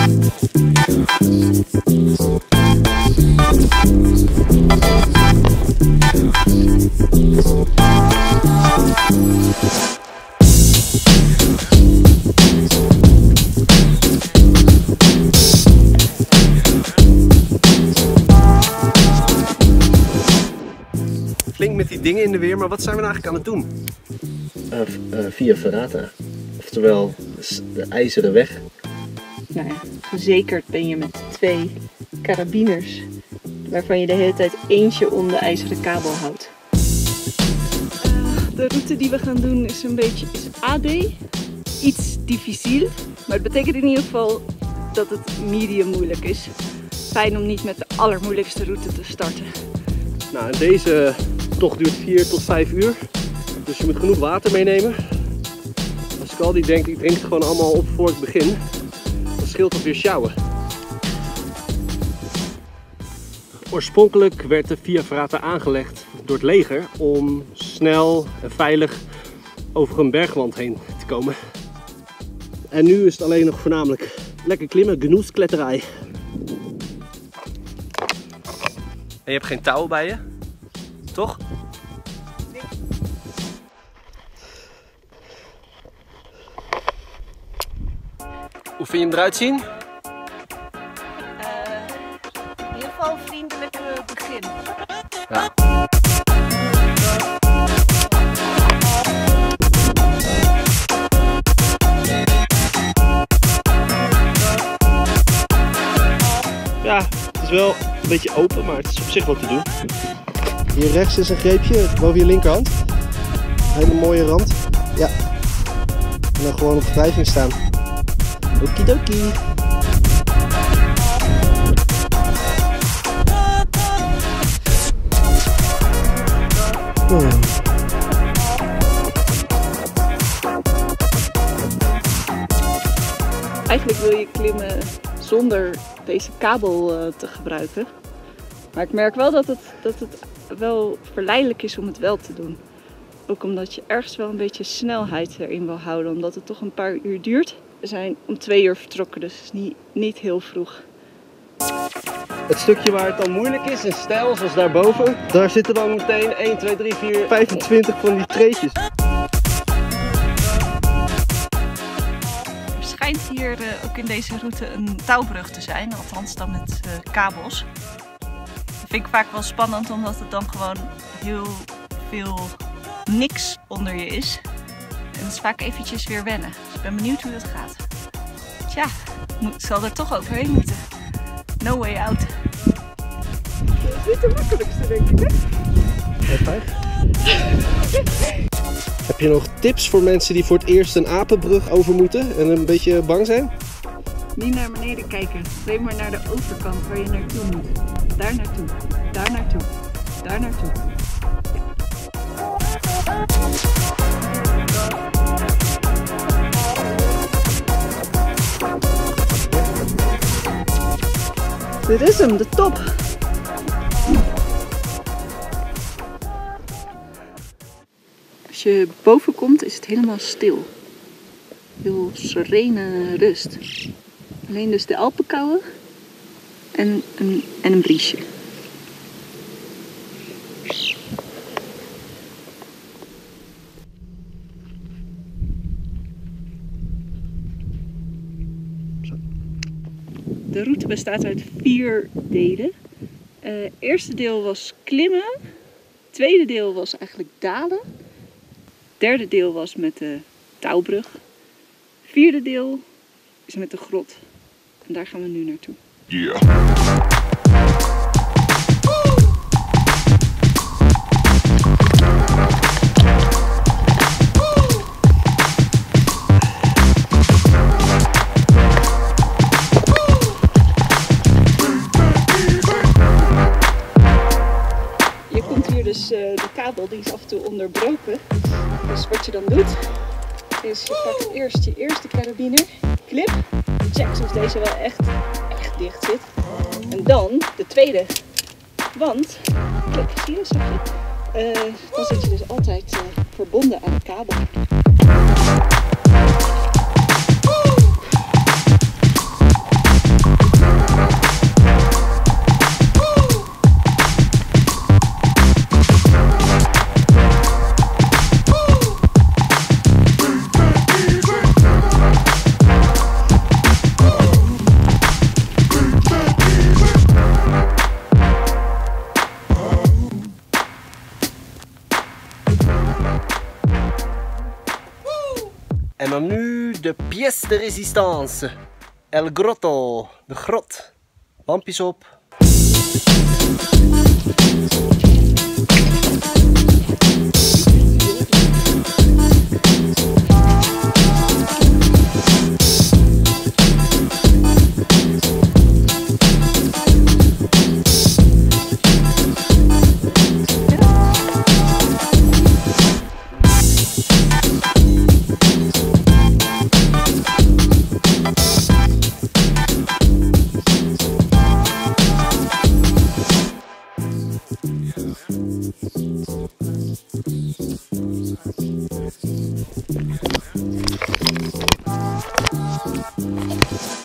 Flink met die dingen in de weer, maar wat zijn we nou eigenlijk aan het doen? Via Ferrata, oftewel de ijzeren weg. Nou ja, verzekerd ben je met 2 karabiners, waarvan je de hele tijd eentje om de ijzeren kabel houdt. De route die we gaan doen is een beetje AD, iets difficiel, maar het betekent in ieder geval dat het medium moeilijk is. Fijn om niet met de allermoeilijkste route te starten. Nou, en deze tocht duurt 4 tot 5 uur, dus je moet genoeg water meenemen. Als ik al die denk, ik drink het gewoon allemaal op voor ik begin. Dat scheelt alweer sjouwen. Oorspronkelijk werd de Via Ferrata aangelegd door het leger om snel en veilig over een bergwand heen te komen. En nu is het alleen nog voornamelijk lekker klimmen, genoeskletterij. En je hebt geen touw bij je, toch? Nee. Hoe vind je hem eruit zien? In ieder geval een vriendelijk begin. Ja. Ja, het is wel een beetje open, maar het is op zich wel te doen. Hier rechts is een greepje boven je linkerhand. Een hele mooie rand. Ja. En dan gewoon op wrijving staan. Okidoki. Eigenlijk wil je klimmen zonder deze kabel te gebruiken. Maar ik merk wel dat het wel verleidelijk is om het wel te doen. Ook omdat je ergens wel een beetje snelheid erin wil houden, omdat het toch een paar uur duurt. We zijn om 2 uur vertrokken, dus niet heel vroeg. Het stukje waar het dan moeilijk is en stijl, zoals daarboven, daar zitten dan meteen 1, 2, 3, 4, 25 van die treetjes. Er schijnt hier ook in deze route een touwbrug te zijn, althans dan met kabels. Dat vind ik vaak wel spannend, omdat het dan gewoon heel veel niks onder je is. En het is vaak eventjes weer wennen. Dus ik ben benieuwd hoe dat gaat. Tja, ik zal er toch overheen moeten. No way out. Dat is niet de makkelijkste, denk ik, hè? Heb je nog tips voor mensen die voor het eerst een apenbrug over moeten en een beetje bang zijn? Niet naar beneden kijken, alleen maar naar de overkant waar je naartoe moet. Daar naartoe, daar naartoe, daar naartoe. Dit is hem, de top! Als je boven komt is het helemaal stil. Heel serene rust. Alleen dus de Alpenkouden en een briesje. De route bestaat uit 4 delen. Het eerste deel was klimmen. Het tweede deel was eigenlijk dalen. Het derde deel was met de touwbrug. Het vierde deel is met de grot. En daar gaan we nu naartoe. Yeah. De kabel die is af en toe onderbroken. Dus wat je dan doet, is je pakt eerst je eerste karabiner, clip, checkt of deze wel echt dicht zit. En dan de tweede, want, kijk, zie je, zag je? Dan zit je dus altijd verbonden aan de kabel. dan nu de pièce de résistance. El Grotto, de grot. Lampjes op.